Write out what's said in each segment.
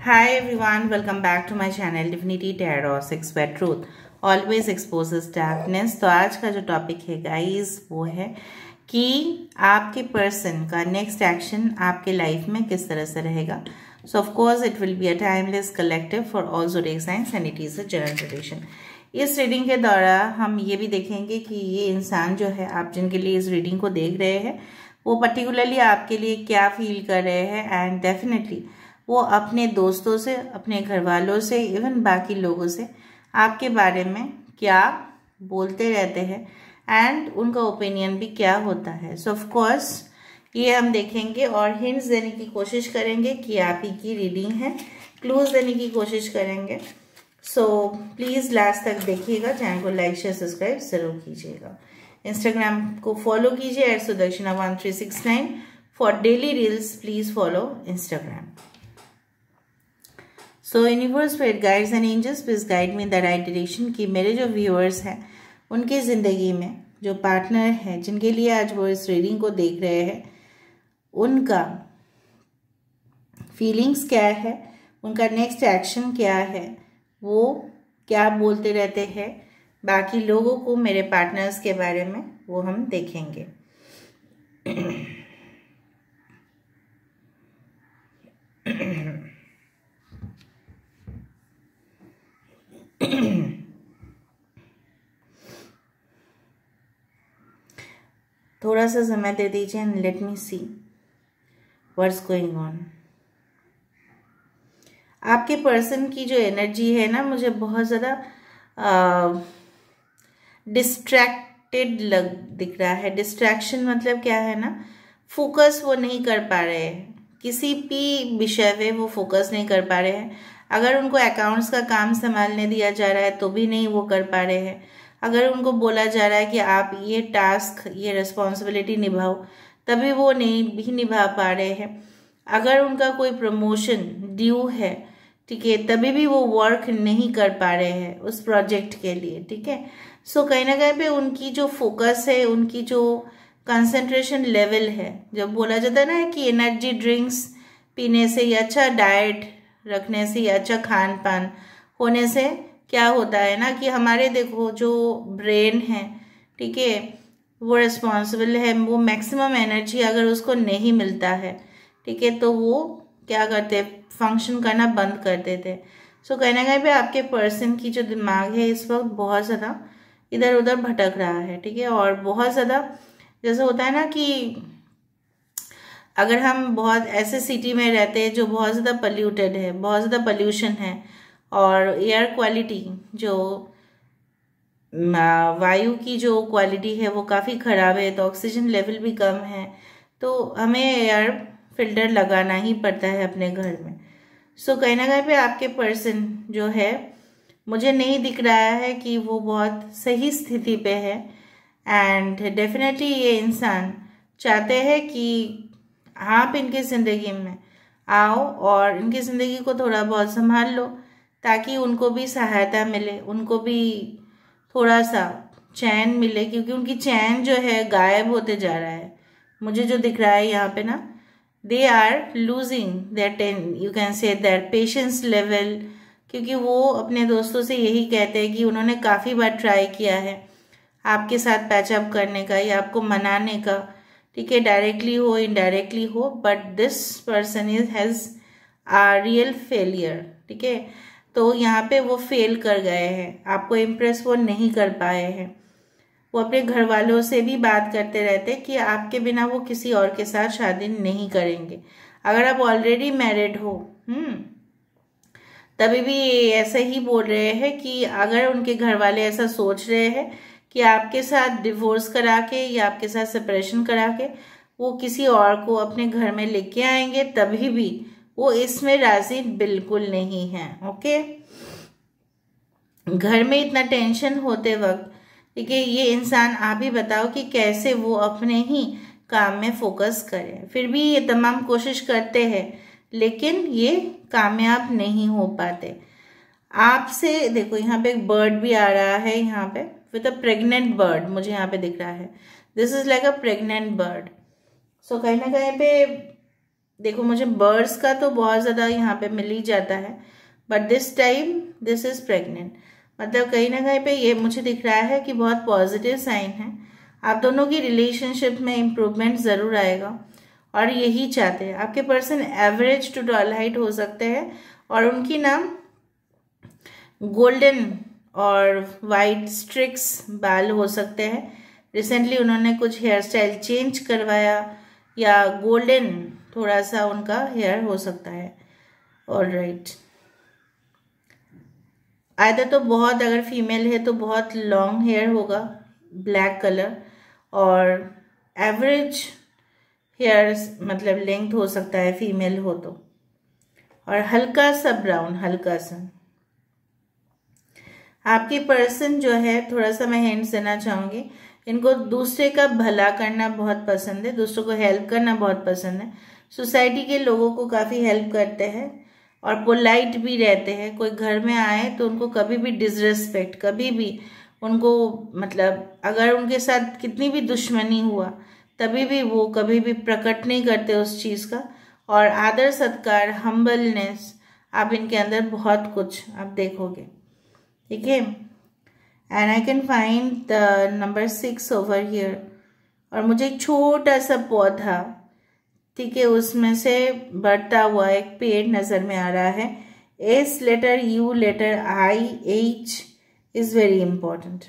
Hi everyone, welcome back to my channel Divinity Tarot 6 where truth always exposes darkness। तो आज का जो topic है गाइस वो है कि आपके पर्सन का नेक्स्ट एक्शन आपके लाइफ में किस तरह से रहेगा। So of course it will be a timeless collective for all zodiac science and it is a general tradition. इस रीडिंग के दौरान हम ये भी देखेंगे कि ये इंसान जो है, आप जिनके लिए इस रीडिंग को देख रहे हैं, वो पर्टिकुलरली आपके लिए क्या फील कर रहे हैं एंड डेफिनेटली वो अपने दोस्तों से, अपने घर वालों से, इवन बाकी लोगों से आपके बारे में क्या बोलते रहते हैं एंड उनका ओपिनियन भी क्या होता है। सो ऑफ कोर्स ये हम देखेंगे और हिंट्स देने की कोशिश करेंगे कि आप ही की रीडिंग है, क्लूज देने की कोशिश करेंगे। सो प्लीज़ लास्ट तक देखिएगा। चैनल को लाइक शेयर सब्सक्राइब ज़रूर कीजिएगा। इंस्टाग्राम को फॉलो कीजिए @sudakshinah1369 for daily reels. Please follow Instagram. So universe, spirit guides and angels please guide me in the right direction कि मेरे जो व्यूअर्स हैं उनकी ज़िंदगी में जो पार्टनर है, जिनके लिए आज वो इस रीडिंग को देख रहे हैं, उनका फीलिंग्स क्या है, उनका नेक्स्ट एक्शन क्या है, वो क्या बोलते रहते हैं बाकी लोगों को मेरे पार्टनर्स के बारे में, वो हम देखेंगे। थोड़ा सा समय दे दीजिए and let me see what's going on. आपके पर्सन की जो एनर्जी है ना, मुझे बहुत ज़्यादा डिस्ट्रैक्टेड दिख रहा है। डिस्ट्रैक्शन मतलब क्या है ना, फोकस वो नहीं कर पा रहे हैं, किसी भी विषय पे वो फोकस नहीं कर पा रहे हैं। अगर उनको अकाउंट्स का काम संभालने दिया जा रहा है तो भी नहीं वो कर पा रहे हैं। अगर उनको बोला जा रहा है कि आप ये टास्क, ये रिस्पॉन्सिबिलिटी निभाओ, तभी वो नहीं भी निभा पा रहे हैं। अगर उनका कोई प्रमोशन ड्यू है, ठीक है, तभी भी वो वर्क नहीं कर पा रहे हैं उस प्रोजेक्ट के लिए, ठीक है। सो कहीं ना कहीं पे उनकी जो फोकस है, उनकी जो कंसंट्रेशन लेवल है, जब बोला जाता है ना कि एनर्जी ड्रिंक्स पीने से या अच्छा डाइट रखने से या अच्छा खान पान होने से क्या होता है ना कि हमारे देखो जो ब्रेन है, ठीक है, वो रिस्पॉन्सिबल है, वो मैक्सिमम एनर्जी अगर उसको नहीं मिलता है, ठीक है, तो वो क्या करते, फंक्शन करना बंद कर देते। सो कहीं ना कहीं पे आपके पर्सन की जो दिमाग है इस वक्त बहुत ज़्यादा इधर उधर भटक रहा है, ठीक है। और बहुत ज़्यादा जैसे होता है ना कि अगर हम बहुत ऐसे सिटी में रहते हैं जो बहुत ज़्यादा पोल्यूटेड है, बहुत ज़्यादा पोल्यूशन है और एयर क्वालिटी, जो वायु की जो क्वालिटी है वो काफ़ी ख़राब है, तो ऑक्सीजन लेवल भी कम है, तो हमें एयर फिल्टर लगाना ही पड़ता है अपने घर में। सो कहीं ना कहीं पे आपके पर्सन जो है, मुझे नहीं दिख रहा है कि वो बहुत सही स्थिति पे है एंड डेफिनेटली ये इंसान चाहते हैं कि आप इनकी ज़िंदगी में आओ और इनकी ज़िंदगी को थोड़ा बहुत संभाल लो, ताकि उनको भी सहायता मिले, उनको भी थोड़ा सा चैन मिले, क्योंकि उनकी चैन जो है गायब होते जा रहा है। मुझे जो दिख रहा है यहाँ पे ना, they are losing their you can say their patience level, क्योंकि वो अपने दोस्तों से यही कहते हैं कि उन्होंने काफ़ी बार ट्राई किया है आपके साथ पैचअप करने का या आपको मनाने का, ठीक है, डायरेक्टली हो इनडायरेक्टली हो, but this person has a real failure, ठीक है। तो यहाँ पे वो फेल कर गए हैं, आपको इम्प्रेस वो नहीं कर पाए हैं। वो अपने घर वालों से भी बात करते रहते कि आपके बिना वो किसी और के साथ शादी नहीं करेंगे। अगर आप ऑलरेडी मैरिड हो, तभी भी ऐसे ही बोल रहे हैं कि अगर उनके घर वाले ऐसा सोच रहे हैं कि आपके साथ डिवोर्स करा के या आपके साथ सेपरेशन करा के वो किसी और को अपने घर में लेके आएंगे, तभी भी वो इसमें राजी बिल्कुल नहीं है, ओके। घर में इतना टेंशन होते वक्त, ठीक है, ये इंसान आप ही बताओ कि कैसे वो अपने ही काम में फोकस करें। फिर भी ये तमाम कोशिश करते हैं लेकिन ये कामयाब नहीं हो पाते। आपसे देखो, यहाँ पे एक बर्ड भी आ रहा है, यहाँ पे विद अ प्रेग्नेंट बर्ड मुझे यहाँ पे दिख रहा है। This is like a pregnant bird. So कहीं ना कहीं पे देखो मुझे बर्ड्स का तो बहुत ज़्यादा यहाँ पे मिल ही जाता है, but this time this is pregnant, मतलब कहीं ना कहीं पे ये मुझे दिख रहा है कि बहुत पॉजिटिव साइन है। आप दोनों की रिलेशनशिप में इम्प्रूवमेंट ज़रूर आएगा और यही चाहते हैं। आपके person average to tall height हो सकते हैं और उनकी नाम गोल्डन और वाइट स्ट्रिक्स बाल हो सकते हैं। रिसेंटली उन्होंने कुछ हेयर स्टाइल चेंज करवाया या गोल्डन थोड़ा सा उनका हेयर हो सकता है। ऑलराइट, आइदर तो बहुत, अगर फीमेल है तो बहुत लॉन्ग हेयर होगा ब्लैक कलर, और एवरेज हेयर मतलब लेंथ हो सकता है फीमेल हो तो, और हल्का सा ब्राउन, हल्का सा। आपकी पर्सन जो है, थोड़ा सा मैं हिंट्स देना चाहूँगी, इनको दूसरे का भला करना बहुत पसंद है, दूसरों को हेल्प करना बहुत पसंद है, सोसाइटी के लोगों को काफ़ी हेल्प करते हैं और पोलाइट भी रहते हैं। कोई घर में आए तो उनको कभी भी डिसरिस्पेक्ट, कभी भी उनको, मतलब अगर उनके साथ कितनी भी दुश्मनी हुआ तभी भी वो कभी भी प्रकट नहीं करते उस चीज़ का, और आदर सत्कार, हम्बलनेस, आप इनके अंदर बहुत कुछ आप देखोगे। ठीक है, and I can find the number 6 over here, और मुझे एक छोटा सा पौधा, ठीक है, उसमें से बढ़ता हुआ एक पेड़ नज़र में आ रहा है। S letter, U letter, I, H is very important.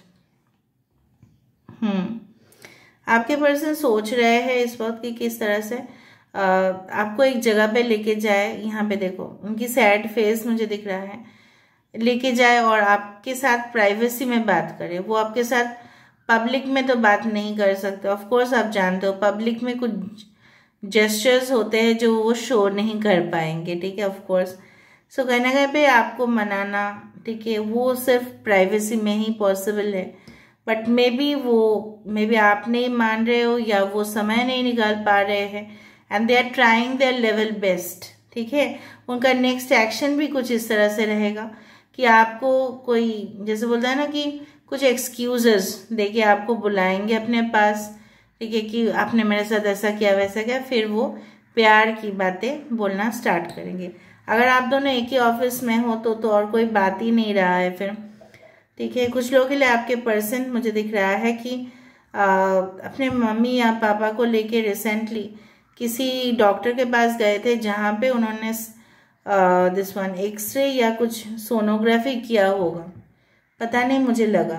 आपके पर्सन सोच रहे हैं इस वक्त कि किस तरह से आपको एक जगह पे लेके जाए। यहाँ पे देखो उनकी सैड फेस मुझे दिख रहा है, लेके जाए और आपके साथ प्राइवेसी में बात करे। वो आपके साथ पब्लिक में तो बात नहीं कर सकते, ऑफ कोर्स आप जानते हो पब्लिक में कुछ जेस्चर्स होते हैं जो वो शो नहीं कर पाएंगे, ठीक है, ऑफ कोर्स। सो कहीं ना कहीं पे आपको मनाना, ठीक है, वो सिर्फ प्राइवेसी में ही पॉसिबल है, बट मे बी आप नहीं मान रहे हो या वो समय नहीं निकाल पा रहे हैं, and they are trying their level best. ठीक है, उनका नेक्स्ट एक्शन भी कुछ इस तरह से रहेगा कि आपको कोई, जैसे बोलता है ना कि कुछ एक्सक्यूजेस देके आपको बुलाएंगे अपने पास, ठीक है, कि आपने मेरे साथ ऐसा किया वैसा किया, फिर वो प्यार की बातें बोलना स्टार्ट करेंगे। अगर आप दोनों एक ही ऑफिस में हो तो और कोई बात ही नहीं रहा है फिर, ठीक है। कुछ लोगों के लिए आपके पर्सन मुझे दिख रहा है कि अपने मम्मी या पापा को लेके रिसेंटली किसी डॉक्टर के पास गए थे जहाँ पे उन्होंने दिस वन एक्सरे या कुछ सोनोग्राफी किया होगा, पता नहीं, मुझे लगा।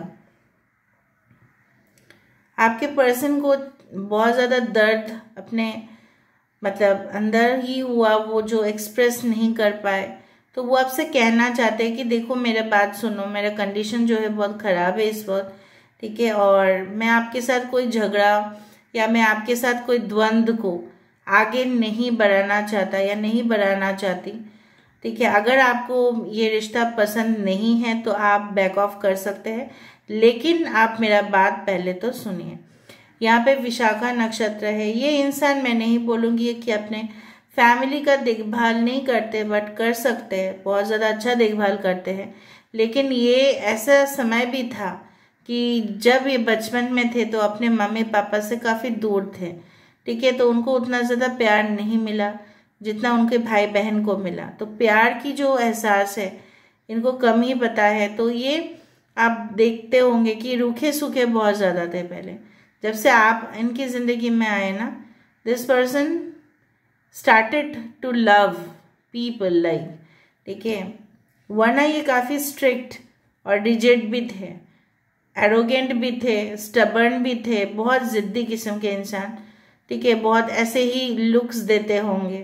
आपके पर्सन को बहुत ज़्यादा दर्द अपने मतलब अंदर ही हुआ, वो जो एक्सप्रेस नहीं कर पाए, तो वो आपसे कहना चाहते हैं कि देखो मेरा बात सुनो, मेरा कंडीशन जो है बहुत ख़राब है इस वक्त, ठीक है, और मैं आपके साथ कोई झगड़ा या मैं आपके साथ कोई द्वंद्व को आगे नहीं बढ़ाना चाहता या नहीं बढ़ाना चाहती, ठीक है। अगर आपको ये रिश्ता पसंद नहीं है तो आप बैक ऑफ कर सकते हैं, लेकिन आप मेरा बात पहले तो सुनिए। यहाँ पे विशाखा नक्षत्र है। ये इंसान, मैं नहीं बोलूँगी कि अपने फैमिली का देखभाल नहीं करते, बट कर सकते हैं, बहुत ज़्यादा अच्छा देखभाल करते हैं, लेकिन ये ऐसा समय भी था कि जब ये बचपन में थे तो अपने मम्मी पापा से काफ़ी दूर थे, ठीक है, तो उनको उतना ज़्यादा प्यार नहीं मिला जितना उनके भाई बहन को मिला, तो प्यार की जो एहसास है इनको कम ही पता है। तो ये आप देखते होंगे कि रूखे सूखे बहुत ज़्यादा थे पहले। जब से आप इनकी ज़िंदगी में आए ना, this person started to love people like, ठीक है, वरना ये काफ़ी स्ट्रिक्ट और रिजिड भी थे, एरोगेंट भी थे, स्टबर्न भी थे, बहुत ज़िद्दी किस्म के इंसान, ठीक है, बहुत ऐसे ही लुक्स देते होंगे।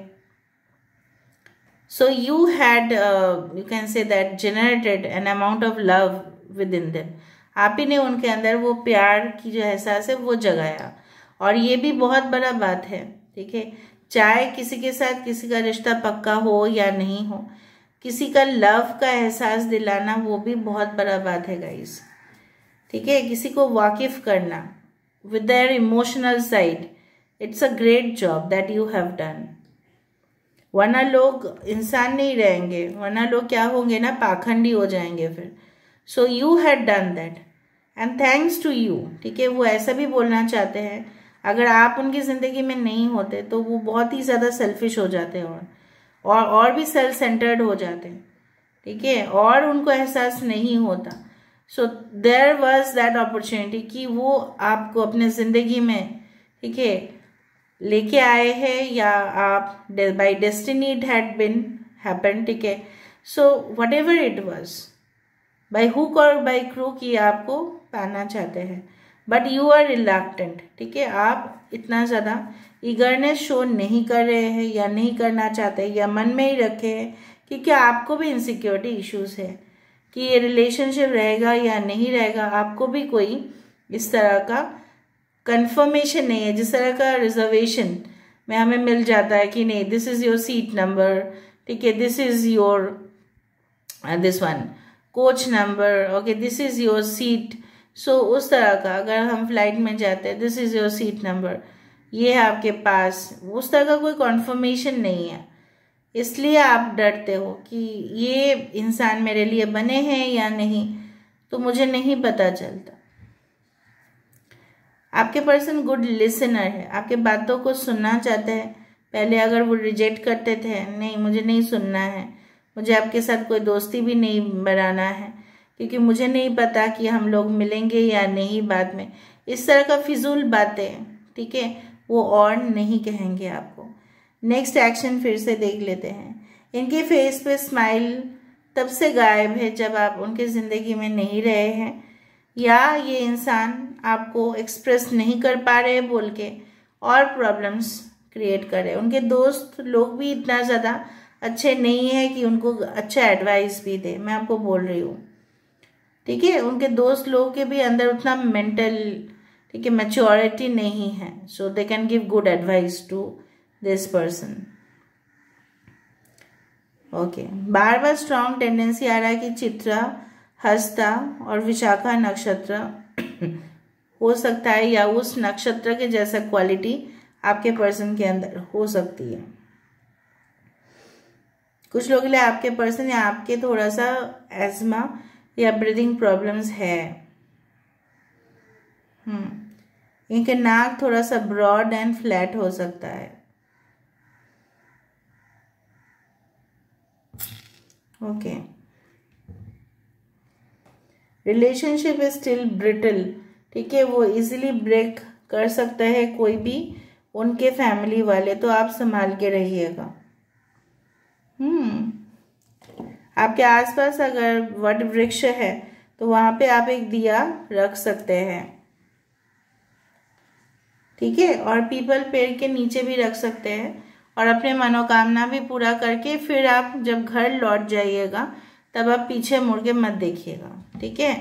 So you had, you can say that, generated an amount of love within them. आप ही ने उनके अंदर वो प्यार की जो एहसास है वो जगाया, और ये भी बहुत बड़ा बात है, ठीक है। चाहे किसी के साथ किसी का रिश्ता पक्का हो या नहीं हो, किसी का लव का एहसास दिलाना वो भी बहुत बड़ा बात है गाइस, ठीक है। किसी को वाकिफ करना with their emotional side, it's a great job that you have done. वरना लोग इंसान नहीं रहेंगे, वरना लोग क्या होंगे ना, पाखंडी हो जाएंगे फिर। So you had done that and thanks to you, ठीक है। वो ऐसा भी बोलना चाहते हैं, अगर आप उनकी ज़िंदगी में नहीं होते तो वो बहुत ही ज़्यादा सेल्फिश हो जाते हैं और भी सेल्फ सेंटर्ड हो जाते हैं, ठीक है, और उनको एहसास नहीं होता। So there was that opportunity कि वो आपको अपने ज़िंदगी में, ठीक है, लेके आए हैं, या आप by destiny it had been happen, ठीक है। So whatever it was, by hook और बाय क्रूक ये आपको पाना चाहते हैं, बट यू आर रिलक्टेंट, ठीक है। आप इतना ज़्यादा ईगरनेस शो नहीं कर रहे हैं या नहीं करना चाहते या मन में ही रखे हैं, क्योंकि आपको भी इनसिक्योरिटी इश्यूज है कि ये रिलेशनशिप रहेगा या नहीं रहेगा। आपको भी कोई इस तरह का कंफर्मेशन नहीं है, जिस तरह का रिजर्वेशन में हमें मिल जाता है कि नहीं, this is your seat number, ठीक है, this is your this one coach number, okay, this is your seat. So उस तरह का अगर हम फ्लाइट में जाते हैं, this is your seat number, ये है आपके पास, उस तरह का कोई कॉन्फर्मेशन नहीं है। इसलिए आप डरते हो कि ये इंसान मेरे लिए बने हैं या नहीं, तो मुझे नहीं पता चलता। आपके पर्सन गुड लिसनर है, आपके बातों को सुनना चाहते हैं। पहले अगर वो रिजेक्ट करते थे, नहीं मुझे नहीं सुनना है, मुझे आपके साथ कोई दोस्ती भी नहीं बनाना है, क्योंकि मुझे नहीं पता कि हम लोग मिलेंगे या नहीं बाद में, इस तरह का फिजूल बातें, ठीक है, वो और नहीं कहेंगे आपको। नेक्स्ट एक्शन फिर से देख लेते हैं। इनके फेस पे स्माइल तब से गायब है जब आप उनके ज़िंदगी में नहीं रहे हैं, या ये इंसान आपको एक्सप्रेस नहीं कर पा रहे बोल के और प्रॉब्लम्स क्रिएट कर रहे हैं। उनके दोस्त लोग भी इतना ज़्यादा अच्छे नहीं है कि उनको अच्छा एडवाइस भी दे, मैं आपको बोल रही हूँ, ठीक है। उनके दोस्त लोगों के भी अंदर उतना मेंटल, ठीक है, मैच्योरिटी नहीं है, so they can give good advice to this person, okay. बार बार स्ट्रॉन्ग टेंडेंसी आ रहा है कि चित्रा, हस्ता और विशाखा नक्षत्र हो सकता है, या उस नक्षत्र के जैसा क्वालिटी आपके पर्सन के अंदर हो सकती है। कुछ लोगों के लिए आपके पर्सन या आपके थोड़ा सा एज्मा या ब्रीदिंग प्रॉब्लम्स है। इनके नाक थोड़ा सा ब्रॉड एंड फ्लैट हो सकता है, okay. Relationship is still brittle, ठीक है, वो इजीली ब्रेक कर सकता है कोई भी उनके फैमिली वाले, तो आप संभाल के रहिएगा। आपके आसपास अगर वट वृक्ष है तो वहां पे आप एक दिया रख सकते हैं, ठीक है, और पीपल पेड़ के नीचे भी रख सकते हैं, और अपने मनोकामना भी पूरा करके फिर आप जब घर लौट जाइएगा तब आप पीछे मुड़ के मत देखिएगा, ठीक है,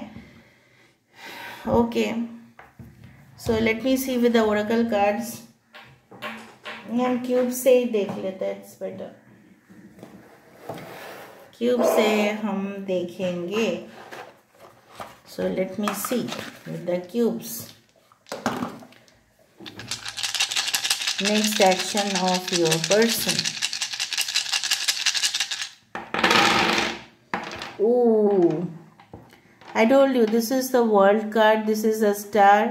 okay. So let me see with the oracle cards, हम क्यूब से ही देख लेते हैं, इट्स बेटर। क्यूब से हम देखेंगे, so let me see with the cubes. Next action of your person. Ooh, I told you this is the world card, this is a star.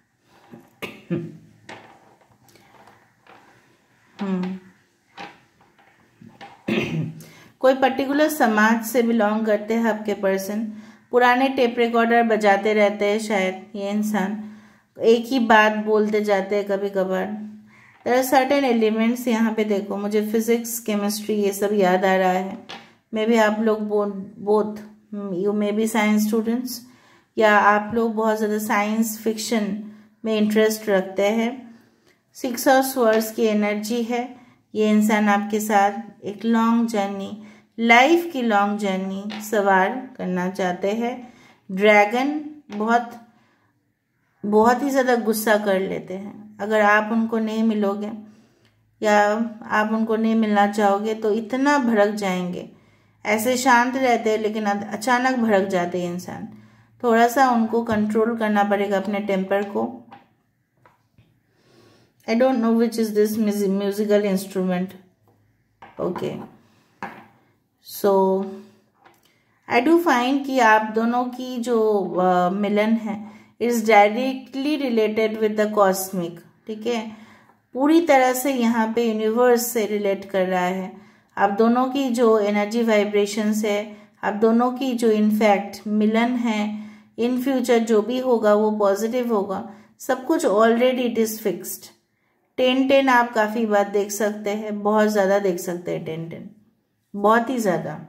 कोई पर्टिकुलर समाज से बिलोंग करते हैं आपके पर्सन, पुराने टेप रिकॉर्डर बजाते रहते हैं शायद ये इंसान, एक ही बात बोलते जाते हैं कभी कभार। देयर आर सर्टेन एलिमेंट्स, यहाँ पे देखो मुझे फिजिक्स केमिस्ट्री ये सब याद आ रहा है। मे बी आप लोग both you may be science students, या आप लोग बहुत ज़्यादा साइंस फिक्शन में इंटरेस्ट रखते हैं। 6 ऑफ स्वर्ड्स की एनर्जी है, ये इंसान आपके साथ एक लॉन्ग जर्नी, लाइफ की लॉन्ग जर्नी सवार करना चाहते हैं। ड्रैगन बहुत ही ज़्यादा गुस्सा कर लेते हैं, अगर आप उनको नहीं मिलोगे या आप उनको नहीं मिलना चाहोगे तो इतना भड़क जाएंगे। ऐसे शांत रहते हैं लेकिन अचानक भड़क जाते हैं इंसान, थोड़ा सा उनको कंट्रोल करना पड़ेगा अपने टेम्पर को। I don't know which is this musical instrument, okay. So I do find कि आप दोनों की जो मिलन है is directly related with the cosmic, ठीक है, पूरी तरह से यहाँ पे यूनिवर्स से रिलेट कर रहा है। आप दोनों की जो एनर्जी वाइब्रेशंस है, आप दोनों की जो इनफैक्ट मिलन है, इन फ्यूचर जो भी होगा वो पॉजिटिव होगा, सब कुछ ऑलरेडी इट इज फिक्स्ड। 10-10 आप काफ़ी बार देख सकते हैं, बहुत ज़्यादा देख सकते हैं 10-10, बहुत ही ज़्यादा।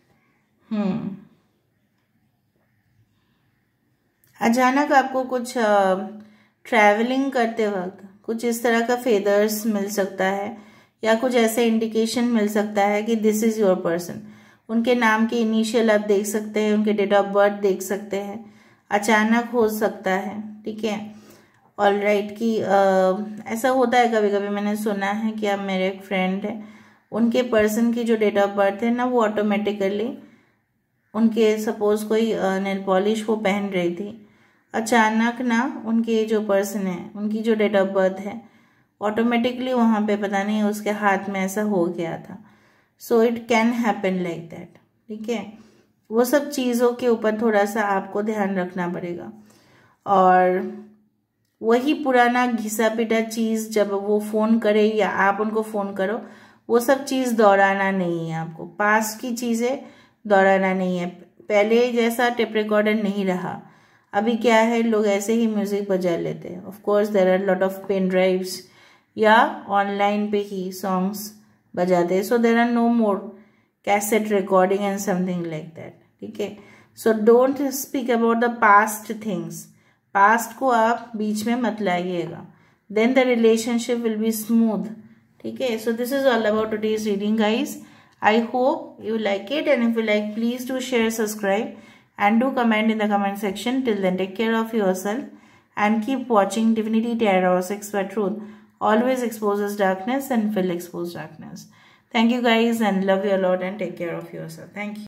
अचानक आपको कुछ ट्रैवलिंग करते वक्त कुछ इस तरह का फेदर्स मिल सकता है, या कुछ ऐसे इंडिकेशन मिल सकता है कि दिस इज़ योर पर्सन। उनके नाम के इनिशियल आप देख सकते हैं, उनके डेट ऑफ बर्थ देख सकते हैं, अचानक हो सकता है, ठीक है। ऑल राइट कि ऐसा होता है कभी कभी, मैंने सुना है कि अब मेरे एक फ्रेंड है, उनके पर्सन की जो डेट ऑफ बर्थ है ना, वो ऑटोमेटिकली उनके सपोज कोई नेल पॉलिश वो पहन रही थी, अचानक ना उनके जो पर्सन है उनकी जो डेट ऑफ बर्थ है ऑटोमेटिकली वहाँ पे पता नहीं उसके हाथ में ऐसा हो गया था। So it can happen like that, ठीक है। वो सब चीज़ों के ऊपर थोड़ा सा आपको ध्यान रखना पड़ेगा। और वही पुराना घिसा पिटा चीज़ जब वो फ़ोन करे या आप उनको फ़ोन करो, वो सब चीज़ दोहराना नहीं है आपको, पास्ट की चीज़ें दोहराना नहीं है। पहले जैसा टेप रिकॉर्डर नहीं रहा, अभी क्या है लोग ऐसे ही म्यूज़िक बजा लेते हैं। Of course there are lot of pen drives या ऑनलाइन पे ही सॉन्ग्स बजाते हैं, so there are no more cassette recording and something like that, ठीक है। So don't speak about the past things, past को आप बीच में मत लाइएगा, then the relationship will be smooth, ठीक है। So this is all about today's reading guys. I hope you like it, and if you like, please do share, subscribe, and do comment in the comment section. Till then, take care of yourself and keep watching Divinity Tarot 6 for Truth. Always exposes darkness and will expose darkness. Thank you guys, and love you a lot, and take care of yourself. Thank you.